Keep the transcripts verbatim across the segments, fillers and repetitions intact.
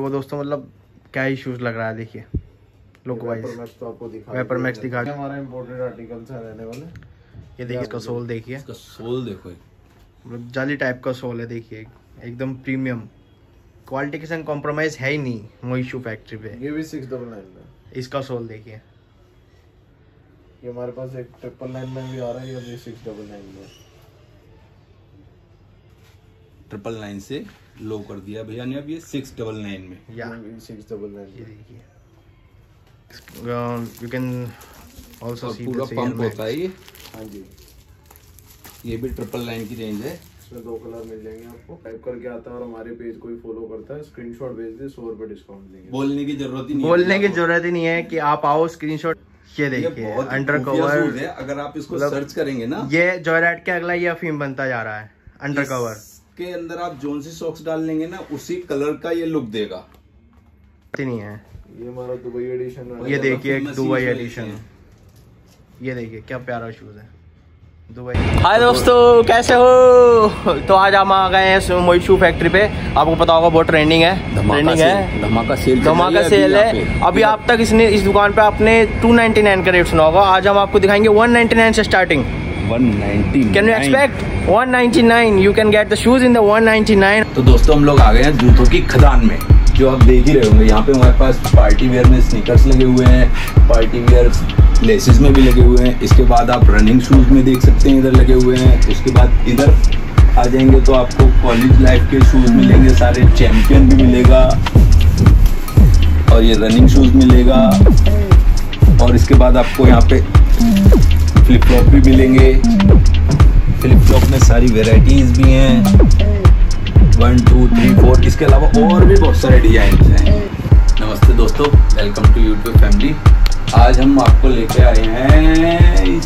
वो दोस्तों मतलब क्या ही शूज लग रहा है, देखिए लुक वाइज। तो आपको दिखा वेपर मैक्स दिखा, हमारा इंपोर्टेड आर्टिकल्स है रहने वाले। ये देखिए इसका सोल, देखिए इसका सोल देखो, मतलब जाली टाइप का सोल है, देखिए एकदम प्रीमियम क्वालिटी के संग कॉम्प्रोमाइज है ही नहीं मोहित शू फैक्ट्री पे। ये भी सिक्स डबल नाइन में, इसका सोल देखिए, ये हमारे पास एक ट्रिपल नाइन में भी आ रहा है, ये भी सिक्स डबल नाइन में। ट्रिपल नाइन से लो कर दिया भैया ने, अब ये सिक्स डबल नाइन में, या सिक्स डबल नाइन। ये देखिए यू कैन आल्सो सी पूरा पंप होता है ये। हाँ जी, ये भी ट्रिपल नाइन की रेंज है। इसमें दो कलर मिल जाएंगे आपको। टाइप करके आता है और हमारे पेज को ही फॉलो करता है, स्क्रीनशॉट भेज दे, सौ रुपए डिस्काउंट देंगे। बोलने की जरूरत ही नहीं, बोलने की जरूरत ही नहीं है कि आप आओ स्क्रीनशॉट। ये देखिए अंडर कवर है, अगर आप इसको सर्च करेंगे ना, ये जॉयराइड के अगला ये अफीम बनता जा रहा है अंडर कवर के अंदर। आप जोन सी सॉक्स डाल लेंगे ना, उसी कलर का ये लुक देगा। नहीं है ये हमारा दुबई एडिशन है। ये देखिए दुबई एडिशन, ये देखिए क्या प्यारा शूज है दुबई। हाय दोस्तों, कैसे हो? तो आज हम आ गए हैं मोहित शू फैक्ट्री पे। आपको पता होगा बहुत ट्रेंडिंग है, ट्रेंडिंग है, धमाका सेल, धमाका सेल है। अभी आप तक इसने इस दुकान पे आपने टू नाइनटी नाइन का रेट सुना होगा, आज हम आपको दिखाएंगे वन नाइनटी नाइन से starting. One ninety can you expect one ninety nine? You can get the shoes in the one ninety nine. तो दोस्तों हम लोग आ गए हैं जूतों की खदान में, जो आप देख ही रहे होंगे। यहाँ पे हमारे पास पार्टी वेयर में स्नीकर्स लगे हुए हैं, पार्टी वेयर लेसेस में भी लगे हुए हैं। इसके बाद आप रनिंग शूज में देख सकते हैं, इधर लगे हुए हैं। उसके बाद इधर आ जाएंगे तो आपको कॉलेज लाइफ के शूज मिलेंगे सारे, चैंपियन भी मिलेगा और ये रनिंग शूज मिलेगा। और इसके बाद आपको यहाँ पे फ्लिप फ्लॉप भी मिलेंगे। फ्लिप फ्लॉप में सारी वेराइटीज भी हैं, वन टू थ्री फोर। इसके अलावा और भी बहुत सारे डिजाइन हैं। नमस्ते दोस्तों, वेलकम टू यूट्यूब फैमिली। आज हम आपको लेके आए हैं इस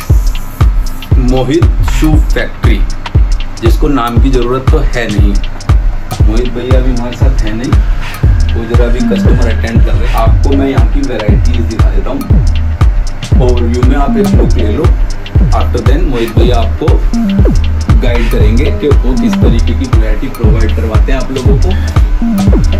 मोहित शू फैक्ट्री, जिसको नाम की जरूरत तो है नहीं। मोहित भैया अभी हमारे साथ है नहीं, वो जरा भी कस्टमर अटेंड कर रहे हैं। आपको मैं यहाँ की वेराइटीज दिखा देता हूँ। ओवरव्यू में आप एक लुक ले लो, आफ्टर देन मोहित भैया आपको गाइड करेंगे कि वो किस तरीके की वैरायटी प्रोवाइड करवाते हैं आप लोगों को।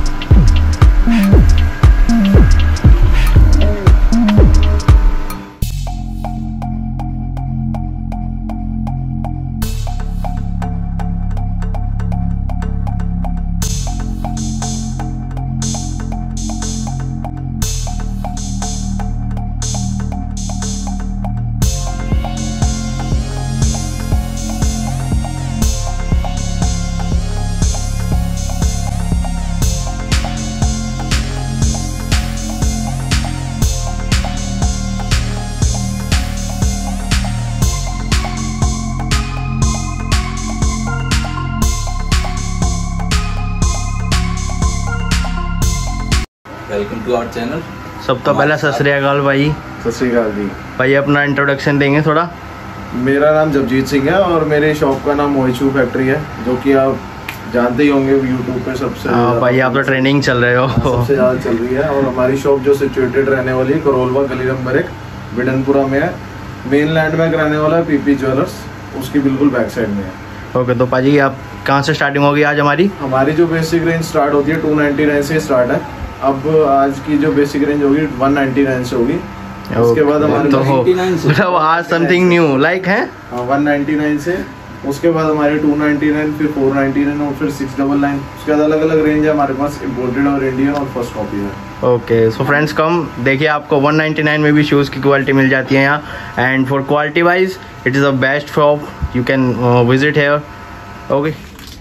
Welcome to our channel. सब तो पहले सत श्री अकाल भाई। सत श्री अकाल जी। भाई अपना इंट्रोडक्शन देंगे थोड़ा? मेरा नाम जगजीत सिंह है और मेरे शॉप का नाम मोहित शू फैक्ट्री है, जो कि आप जानते ही होंगे यूट्यूब पे सबसे। हाँ भाई, आप तो ट्रेनिंग चल रहे हो, सबसे ज़्यादा चल रही है। और हमारी शॉप जो सिचुएटेड रहने वाली है करोलवा गली नंबर एक बिडनपुरा में है। मेन लैंडमार्क रहने वाला है पीपी ज्वेलर्स, उसकी बिल्कुल बैक साइड में है। ओके, तो पाजी आप कहाँ से स्टार्टिंग होगी आज हमारी? हमारी जो बेसिक रेंज स्टार्ट होती है टू नाइनटी नाइन से स्टार्ट है। अब आज की जो बेसिक रेंज होगी वन नाइनटी नाइन से होगी। उसके बाद हमारे तो मतलब आज समथिंग न्यू लाइक है वन नाइनटी नाइन से। उसके बाद हमारे टू नाइनटी नाइन, फिर फोर नाइनटी नाइन और फिर सिक्स डबल नाइन। उसके बाद अलग अलग रेंज है हमारे पास, इम्पोर्टेड और इंडियन और फर्स्ट कॉपी है। ओके, सो फ्रेंड्स कम देखिए, आपको वन नाइनटी नाइन में भी शूज़ की क्वालिटी मिल जाती है यहाँ। And for quality wise it is a best shop, you can visit here. Okay,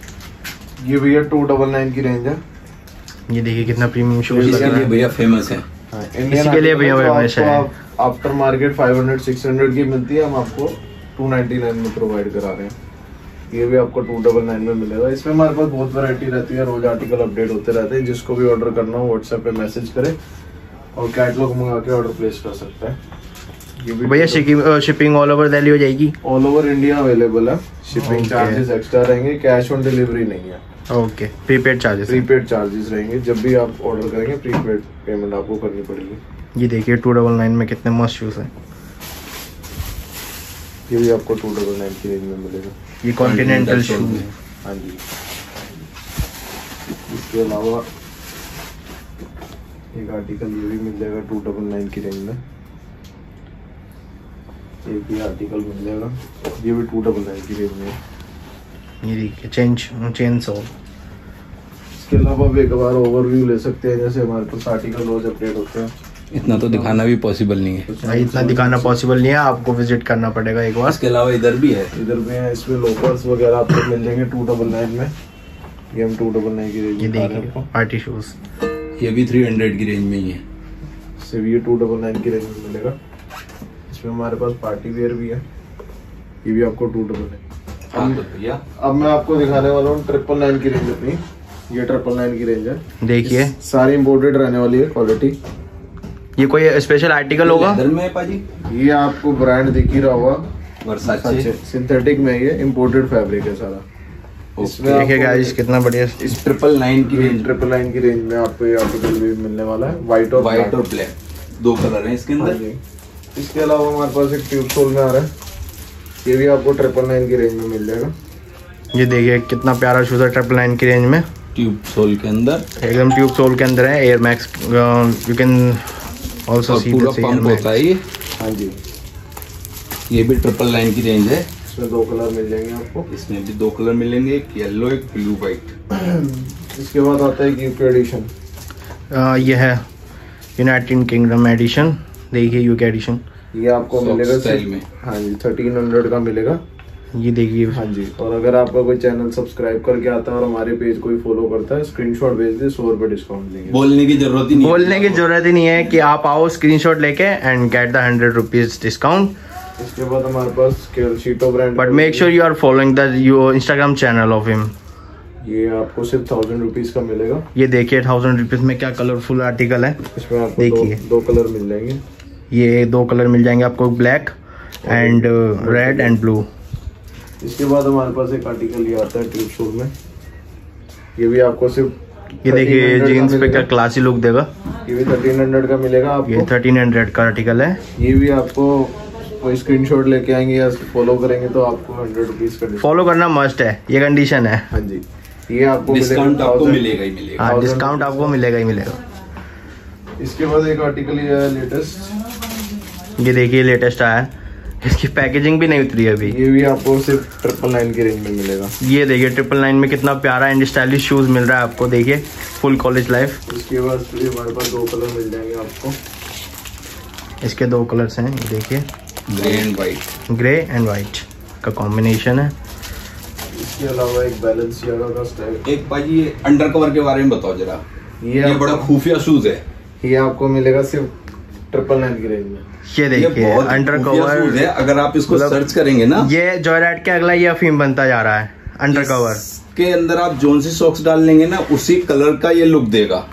ये भैया टू डबल नाइन की रेंज है। ये देखिए कितना प्रीमियम शूज लग रहा है भैया, फेमस है इसी के लिए भैया फेमस है। After market five hundred six hundred की मिलती है, हम आपको टू नाइनटी नाइन में प्रोवाइड करा रहे हैं। ये भी आपको टू डबल नाइन में मिलेगा। इसमें हमारे पास बहुत वैरायटी रहती है, रोज आर्टिकल अपडेट होते रहते हैं। जिसको भी ऑर्डर करना हो व्हाट्सएप पे मैसेज करे और कैटलॉग मंगा के ऑर्डर प्लेस कर सकता है। ये भी भैया शिपिंग ऑल ओवर दिल्ली हो जाएगी? ऑल ओवर इंडिया अवेलेबल है। शिपिंग चार्जेस एक्स्ट्रा रहेंगे, कैश ऑन डिलीवरी नहीं है। Okay, prepaid charges prepaid charges रहेंगे। जब भी आप ऑर्डर करेंगे प्रीपेड पेमेंट आपको करनी पड़ेगी। ये देखिए टू डबल नाइन में कितने मस्त शूज हैं। ये भी आपको टू डबल नाइन की रेंज में मिलेगा। ये कॉन्टिनेंटल शूज है। हाँ जी। इसके अलावा एक आर्टिकल ये भी मिल जाएगा टू डबल नाइन की रेंज में। एक ही आर्टिकल मिल जाएगा, ये भी टू डबल नाइन की रेंज में। ये देखिए चेंज चेन सो। इसके अलावा आप एक बार ओवरव्यू ले सकते हैं, जैसे हमारे पास आर्टिकल रोज अपडेट होते हैं। इतना तो दिखाना भी पॉसिबल नहीं है भाई, इतना दिखाना पॉसिबल नहीं है, आपको विजिट करना पड़ेगा एक बार। इसके अलावा इधर भी है, इधर भी है, इसमें लोकर्स वगैरह आपको मिल जाएंगे टू डबल नाइन में। ये हम टू डबल नाइन की रेंज ये में देखिए पार्टी शूज, ये भी थ्री हंड्रेड की रेंज में ही है। सिर्फ ये टू डबल नाइन की रेंज में मिलेगा। इसमें हमारे पास पार्टी वेयर भी है, ये भी आपको टू डबल नाइन। भैया अब मैं आपको दिखाने वाला हूँ ट्रिपल नाइन की रेंज अपनी। ये ट्रिपल नाइन की रेंज है, देखिए सारी इम्पोर्टेड रहने वाली है क्वालिटी। ये कोई स्पेशल आर्टिकल होगा? इधर में है पाजी, ये आपको ब्रांड दिख ही रहा होगा, वर्साचे। सिंथेटिक में ये इम्पोर्टेड फैब्रिक है सारा। इसमें देखिए गाइस कितना बढ़िया। इस ट्रिपल नाइन की रेंज, ट्रिपल नाइन की रेंज में आपको ये आर्टिकल भी मिलने वाला है, व्हाइट और व्हाइट और ब्लैक दो कलर हैं इसके अंदर। इसके अलावा हमारे पास एक ट्यूब सोल में आ रहा है, ये भी आपको ट्रिपल नाइन की रेंज में मिल जाएगा। ये देखिए कितना प्यारा शूज है ट्रिपल नाइन की रेंज में, ट्यूब सोल के अंदर, एकदम ट्यूब सोल के अंदर है। Air Max you can also see पूरा पंप होता है ये। हाँ जी, ये भी ट्रिपल नाइन की रेंज है। इसमें दो कलर मिल जाएंगे आपको। इसमें भी दो कलर मिलेंगे, एक येलो एक ब्लू व्हाइट। इसके बाद आता है यूके एडिशन। ये है यूनाइटेड किंगडम एडिशन, देखिए यूके एडिशन। ये आपको मिलेगा स्टाइल में, हाँ जी थर्टीन हंड्रेड का मिलेगा। ये देखिए हाँ जी, और अगर आपका कोई चैनल सब्सक्राइब करके आता है और हमारे पेज कोई फॉलो करता है, स्क्रीनशॉट भेज दे, सौ रुपए डिस्काउंट देंगे। बोलने की जरूरत ही नहीं, बोलने की जरूरत ही नहीं है कि आप आओ स्क्रीनशॉट लेके and get the hundred rupees discount. इसके बाद हमारे पास शीटो brand, but make sure you are following the your Instagram channel of him. ये आपको सिर्फ थाउजेंड रुपीज का मिलेगा। ये देखिए थाउजेंड रुपीज में क्या कलरफुल आर्टिकल है। इसमें आपको देखिए दो, दो कलर मिल जाएंगे। ये दो कलर मिल जाएंगे आपको, black and red and blue. इसके बाद हमारे पास एक आर्टिकल ये आता है ट्यूब सोल में, ये भी आपको सिर्फ ये देखिए जीन्स पे क्या क्लासी लुक देगा। ये भी थर्टीन हंड्रेड का मिलेगा आपको। ये थर्टीन हंड्रेड का आर्टिकल है। ये भी आपको कोई स्क्रीनशॉट लेके आएंगे या फॉलो करेंगे तो आपको हंड्रेड रुपीज का फॉलो करना मस्ट है, ये कंडीशन है। हाँ जी, ये आपको डिस्काउंट आपको मिलेगा ही मिलेगा। हाँ डिस्काउंट आपको मिलेगा ही मिलेगा। इसके बाद एक आर्टिकल ये है लेटेस्ट, ये देखिए लेटेस्ट आया है, इसकी पैकेजिंग भी नहीं उतरी है अभी। ये भी आपको सिर्फ ट्रिपल नाइन की रेंज में मिलेगा। ये देखिए ट्रिपल नाइन में कितना प्यारा एंड स्टाइलिश शूज मिल रहा है आपको, देखिए फुल कॉलेज लाइफ। इसके बाद ये हमारे पास दो कलर मिल जाएंगे आपको। इसके दो कलर्स हैं, ये देखिए grey and white, grey and white का कॉम्बिनेशन है। इसके अलावा एक बैलेंसियागा का स्टाइल। एक भाई ये अंडर कवर के बारे में बताओ जरा। ये, ये बड़ा खुफिया शूज है, ये आपको मिलेगा सिर्फ ट्रिपल नाइन की रेंज में। ये देखिए अंडर कवर है, अगर आप इसको सर्च करेंगे ना, ये जॉयराइड के अगला ये अफीम बनता जा रहा है अंडर कवर के अंदर। आप जोन सी सॉक्स डाल लेंगे ना, उसी कलर का ये लुक देगा।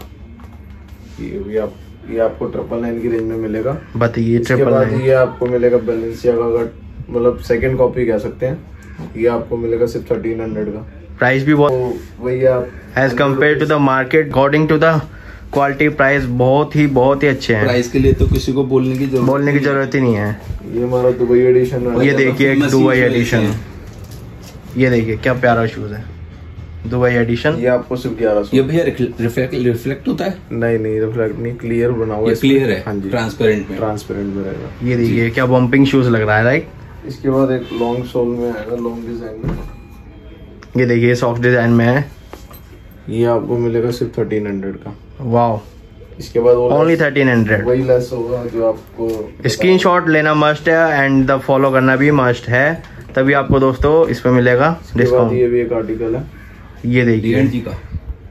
ये भी आप ये आपको ट्रिपल नाइन की रेंज में मिलेगा। बताइए इसके ट्रिपल बाद नाइन। ये आपको मिलेगा बैलेंसियागा का, मतलब सेकंड कॉपी कह सकते हैं। ये आपको मिलेगा सिर्फ थर्टीन हंड्रेड का। प्राइस भी बहुत, तो वही आप as compare to the market according to the quality price बहुत ही बहुत ही अच्छे हैं। प्राइस के लिए तो किसी को बोलने की जरूरत बोलने की जरूरत ही नहीं है। ये हमारा दुबई एडिशन है। ये देखिए एक दुबई एडिशन, ये देखिए क्या प्यारा शूज है, दुबई एडिशन। ये आपको सिर्फ ग्यारह सौ। ये भैया रिफ्लेक्ट रिफ्लेक्ट होता है? नहीं नहीं रिफ्लेक्ट नहीं, क्लियर बना हुआ है। क्लियर है, हाँ जी, ट्रांसपेरेंट में, ट्रांसपेरेंट में रहेगा। ये देखिए क्या बम्पिंग शूज लग रहा है, राइट। इसके बाद एक लॉन्ग सोल में आएगा, लॉन्ग डिजाइन में। ये देखिए सॉफ्ट डिजाइन में है। ये आपको मिलेगा सिर्फ थर्टीन हंड्रेड का। वाओ, इसके बाद ओनली थर्टीन हंड्रेड। वही लेस होगा जो आपको। स्क्रीनशॉट लेना मस्ट है एंड द फॉलो करना भी मस्ट है, तभी आपको दोस्तों इस पे मिलेगा डिस्काउंट। ये भी एक आर्टिकल है, ये देखिए जी का,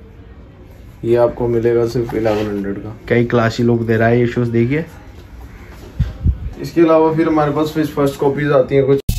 ये आपको मिलेगा सिर्फ इलेवन हंड्रेड का। कई क्लासी लुक दे रहा है ये शूज, देखिए। इसके अलावा फिर हमारे पास फिर फर्स्ट कॉपीज आती हैं कुछ।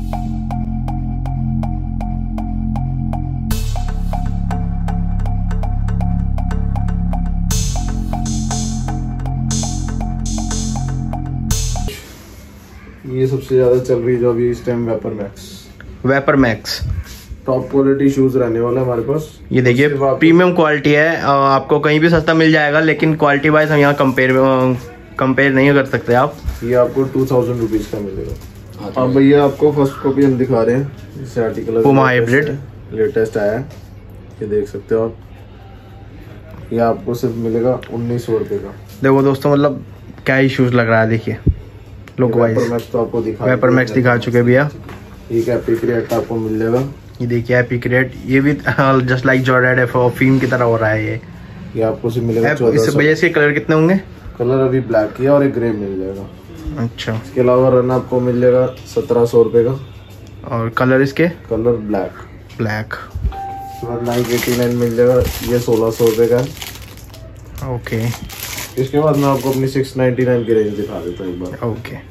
ये सबसे ज्यादा चल रही है जो अभी इस time Vapor Max. Vapor Max top quality shoes रहने वाला है हमारे पास। ये देखिए प्रीमियम क्वालिटी है, अ, आपको कहीं भी सस्ता मिल जाएगा, लेकिन क्वालिटी वाइज हम यहाँ कंपेयर कंपेयर नहीं कर सकते आप। ये आपको टू थाउजेंड रुपीज का मिलेगा। अब भैया आपको फर्स्ट कॉपी हम दिखा रहे हैं, इस आर्टिकल पुमा हाइब्रिड लेटेस्ट आया है, ये देख सकते हो आप। ये आपको सिर्फ मिलेगा उन्नीस सौ रुपये का। देखो दोस्तों, मतलब क्या ही शूज लग रहा है, देखिए लुक वाइज। तो आपको दिखा वेपर मैक्स दिखा चुके भैया। एक एपिक रेट आपको मिल जाएगा। ये देखिए एपिक रेट, ये भी जस्ट लाइक जॉर्डेड फीम की तरह हो रहा है ये। ये आपको सिर्फ मिलेगा इस भैया इसके कलर कितने होंगे? कलर अभी ब्लैक ही है और एक ग्रे मिल जाएगा। अच्छा, इसके अलावा रन आपको मिल जाएगा सत्रह सौ रुपये का। और कलर इसके? Colour black black. Nine eighty nine मिल जाएगा, ये सोलह सौ रुपये का है। ओके, इसके बाद मैं आपको अपनी सिक्स नाइन्टी नाइन की रेंज दिखा देता हूँ एक बार। ओके।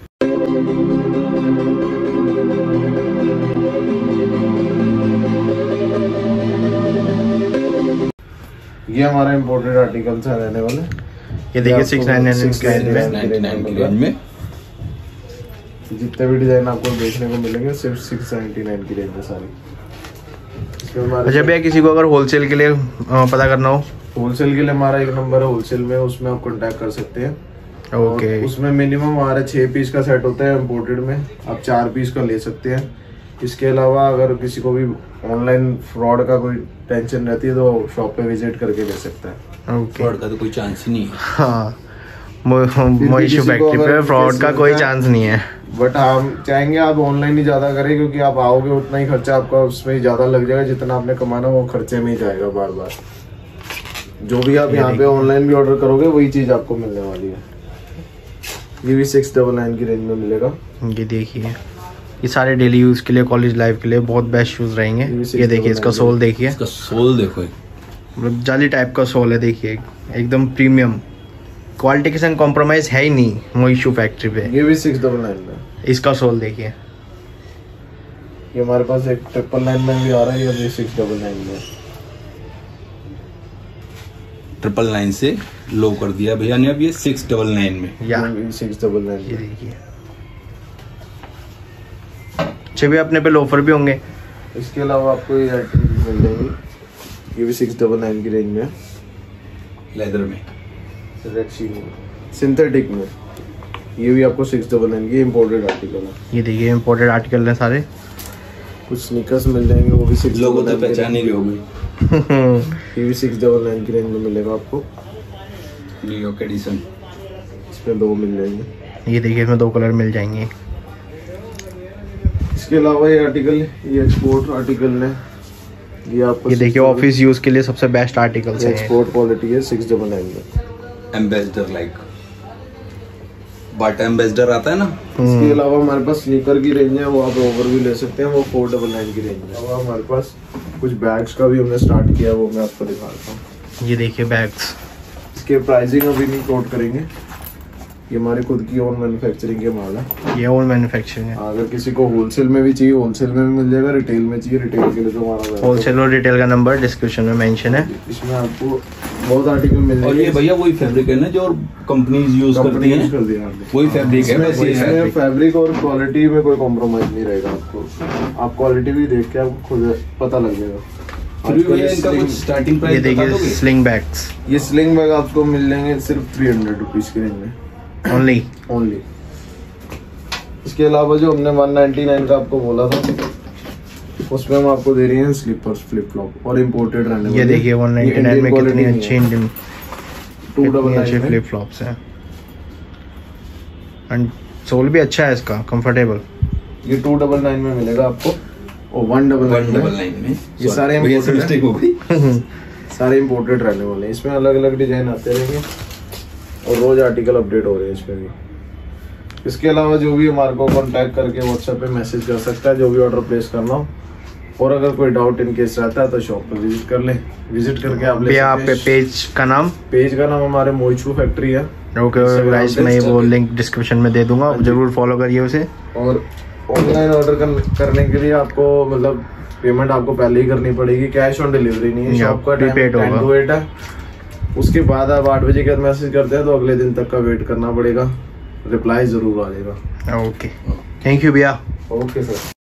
ये हमारा इम्पोर्टेड आर्टिकल्स है रहने वाले। ये देखिए सिक्स नाइन्टी नाइन की रेंज में जितने भी डिजाइन आपको देखने को मिलेंगे सिर्फ सिक्स नाइन्टी नाइन की रेंज में सारी। अच्छा भैया, किसी को अगर होलसेल के लिए पता करना हो? होलसेल के लिए हमारा एक नंबर है होलसेल में, उसमें आप कांटेक्ट कर सकते हैं। ओके। उसमें मिनिमम हमारा छः पीस का सेट होता है इम्पोर्टेड में, आप चार पीस का ले सकते हैं। इसके अलावा अगर किसी को भी ऑनलाइन फ्रॉड का कोई टेंशन रहती है तो शॉप पे विजिट करके ले सकता है। ओके। फ्रॉड का तो कोई चांस ही नहीं है। हाँ, मोइशू फैक्ट्री पे फ्रॉड का कोई चांस नहीं है। बट हम चाहेंगे आप ऑनलाइन ही ज्यादा करें, क्योंकि आप आओगे उतना ही खर्चा आपका उसमें ही ज्यादा लग जाएगा, जितना आपने कमाना वो खर्चे में ही जाएगा बार बार। जो भी आप यहाँ पे ऑनलाइन भी ऑर्डर करोगे वही चीज आपको मिलने वाली है। ये भी सिक्स डबल नाइन की रेंज में मिलेगा। ये देखिए, ये सारे डेली यूज के लिए, कॉलेज लाइफ के लिए बहुत बेस्ट शूज रहेंगे। ये देखिए इसका सोल देखिए, इसका सोल देखो, मतलब जाली टाइप का सोल है। देखिए एकदम प्रीमियम, क्वालिटी के संग कॉम्प्रोमाइज है ही नहीं मोइशू फैक्ट्री पे। ये भी सिक्स डबल नाइन में। इसका सोल देखिए, ये हमारे पास एक ट्रिपल नाइन में भी आ रहा है, ये भी सिक्स डबल नाइन में। ट्रिपल नाइन से लो कर दिया भैया ने, अब ये सिक्स डबल नाइन में। या सिक्स डबल नाइन। ये देखिए, अच्छे भी अपने पे लोफर भी होंगे। इसके अलावा आपको ये मिल जाएंगी, ये भी सिक्स डबल नाइन की रेंज में, लेदर में, सिंथेटिक में। ये भी आपको सिक्स डबल नाइन की इम्पोर्टेड आर्टिकल है। ये देखिए इम्पोर्टेड आर्टिकल है सारे। कुछ स्नीकर्स मिल जाएंगे, वो भी सिक्स लोगों तो पहचान ही रहोगे। ये भी सिक्स डबल नाइन की रेंज में मिलेगा आपको, न्यूयॉर्क एडिशन। इसमें दो मिल जाएंगे। ये देखिए, इसमें दो कलर मिल जाएंगे। इसके अलावा ये आर्टिकल, ये एक्सपोर्ट आर्टिकल है। ये आपको ये देखिए ऑफिस यूज के लिए सबसे बेस्ट आर्टिकल्स हैं। एक्सपोर्ट क्वालिटी है सिक्स डबल नाइन में। एम्बेसडर लाइक बाटा एम्बेसडर आता है ना। इसके अलावा हमारे पास स्नीकर की रेंज है, वो आप ओवर भी ले सकते हैं, वो फोर डबल नाइन की रेंज है। और हमारे पास कुछ बैग्स का भी हमने स्टार्ट किया, वो मैं आपको दिखाता हूँ। ये देखिए बैग्स, इसके प्राइसिंग अभी नहीं कोट करेंगे, ये हमारी खुद की ओन मैन्युफैक्चरिंग के माल है। ये ओन मैन्युफैक्चरिंग है। अगर किसी को होलसेल में भी चाहिए होलसेल में भी मिल जाएगा, रिटेल में चाहिए रिटेल के लिए तो हमारा होलसेल और रिटेल का नंबर डिस्क्रिप्शन में मेंशन है। इसमें आपको बहुत आर्टिकल मिल और जाएंगे। ये भैया वही फैब्रिक है ना जो कंपनीज यूज करती हैं, कर दिया वही फैब्रिक है। बस ये इसमें फैब्रिक और क्वालिटी में कोई कॉम्प्रोमाइज नहीं रहेगा आपको। आप क्वालिटी भी देख के आपको खुद पता लग जाएगा। फिर भी भैया इनका कुछ स्टार्टिंग ये प्राइस बता देखिए दोगे? स्लिंग बैग्स, ये स्लिंग बैग आपको मिल जाएंगे सिर्फ थ्री हंड्रेड रुपीज की रेंज में ओनली ओनली। इसके अलावा जो हमने वन नाइन्टी नाइन का आपको बोला था, उसमें हम आपको दे रहे हैं स्लीपर्स, फ्लिप फ्लॉप और इम्पोर्टेड रहने ये देखिए वन नाइन्टी नाइन में कितनी अच्छी इंडियन टू डबल अच्छे फ्लिप फ्लॉप्स हैं। एंड सोल भी अच्छा है इसका, कंफर्टेबल। ये टू डबल नाइन में मिलेगा आपको और one double one double nine nine में। ये सारे भैया से मिस्टेक हो गई। सारे इम्पोर्टेड रहने वाले हैं। इसमें अलग अलग डिजाइन आते रहेंगे और रोज आर्टिकल अपडेट हो रहे हैं इसमें भी। इसके अलावा जो भी हमारे को कांटेक्ट करके व्हाट्सएप पे मैसेज कर सकता है, जो भी ऑर्डर प्लेस करना हो। और अगर कोई डाउट इन केस रहता है तो शॉप पे विजिट कर ले, विजिट करके आप ले आप पे पेज का नाम पेज का नाम हमारे मोइशू फैक्ट्री है। ओके गाइस, मैं वो लिंक डिस्क्रिप्शन में दे दूंगा, जरूर फॉलो करिए उसे। और ऑनलाइन ऑर्डर करने के लिए आपको मतलब पेमेंट आपको पहले ही करनी पड़ेगी, कैश ऑन डिलीवरी नहीं है। शॉप का टाइम टेन टू एट है, उसके बाद आप आठ बजे के बाद मैसेज करते हैं तो अगले दिन तक का वेट करना पड़ेगा, रिप्लाई जरूर आ जाएगा। ओके, थैंक यू भैया। Okay sir.